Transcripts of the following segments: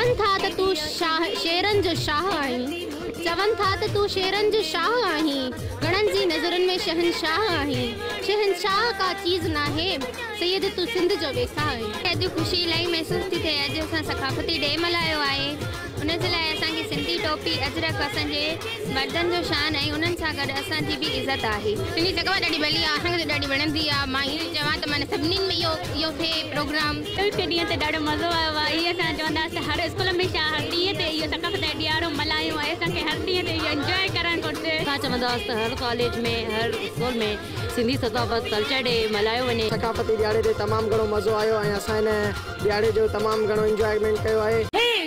चवन था त तू शेरन जो शाह आहीं चवन था त तू शेरन जो शाह आहीं गणन जी नज़रन में शहनशाह आहीं शहनशाह का चीज़ ना है सैयद तू सिंध जो वेसा आहीं अॼु ख़ुशी इलाही महसूस थी थिए अॼु असां सकाफ़ती डे मल्हायो आहे उन जे लाइ असांखे सिंधी टोपी अजरक असांजे मर्दनि जो शान आहे उन्हनि सां गॾु असांजी बि इज़त आहे सिंधी सकाफ़त ॾाढी भली आहे असांखे ॾाढी वणंदी आहे मां ईअं चवां त माने सभिनीनि में इहो थिए प्रोग्राम के ॾींहं ते ॾाढो मज़ो आयो आहे ईअं असां चवंदासीं हर स्कूल में छा हर ॾींहं ते इहो सकाफ़त ॾियारो मल्हायूं आहे असांखे हर ॾींहं ते इहो इंजॉय करणु घुरिजे असां चवंदासीं त हर कॉलेज में हर स्कूल में सिंधी सकाफ़त कल्चर डे मल्हायो वञे सकाफ़ती ॾियारे ते तमामु घणो मज़ो आयो ऐं असां हिन ॾियारे जो तमामु घणो इंजॉयमेंट कयो आहे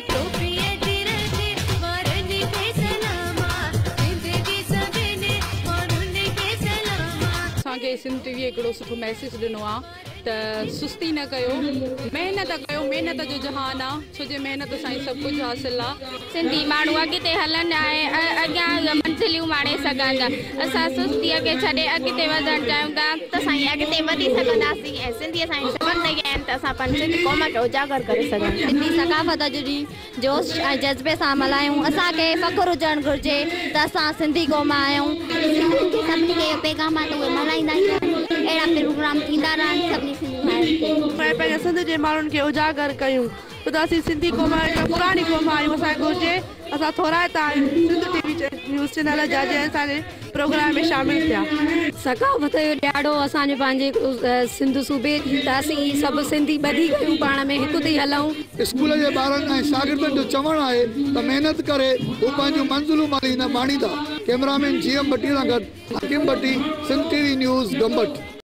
असांखे सिंध टीवीअ हिकिड़ो सुठो मैसेज ॾिनो आहे त सुस्ती न कयो महिनत कयो महिनत जो जहान आहे छो जे महिनत सां ई सभु कुझु हासिलु आहे सिंधी माण्हू अॻिते हलंदा ऐं अॻियां मंज़िलियूं माणे सघनि था असां सुस्तीअ खे छॾे अॻिते वधणु चाहियूं था त साईं अॻिते वधी सघंदासीं ऐं सिंधी असांजी शबद आहिनि त असां पंहिंजी क़ौम खे उजागर करे सघूं सिंधी सकाफ़त अॼु ॾींहुं जोश ऐं जज़्बे सां मल्हायूं असांखे फ़ख़ुरु हुजणु घुरिजे त असां सिंधी क़ौम आहियूं सभिनी खे इहो पैगाम आहे त उहे मल्हाईंदा आहिनि अहिड़ा प्रोग्राम थींदा रहनि सभिनी पंहिंजे सिंध जे माण्हुनि खे उजागर कयूं छो त असीं सिंधी क़ौम पुराणी क़ौम आहियूं असांखे घुरिजे असां थोरा था सिंध टीवी न्यूज़ चैनल जा जंहिं असांजे प्रोग्राम में शामिलु थिया सकाफ़त जो ॾियारो असांजे पंहिंजे सिंध सूबे त असीं सभु सिंधी ॿधी कयूं पाण में हिकु थी हलूं स्कूल जे ॿारनि ऐं शागिर्दनि जो चवणु आहे त महिनत करे हू पंहिंजूं मंज़िलूं माणींदा कैमरामैन GM भट्टी सां गॾु हकीम भट्टी सिंध टीवी न्यूज़ गंबट।